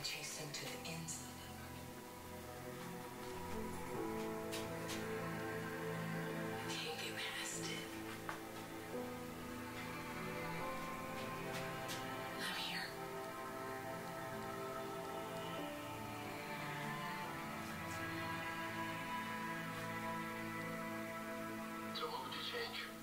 chasing to the ends of it. I can't get past it. I'm here. So what would you change?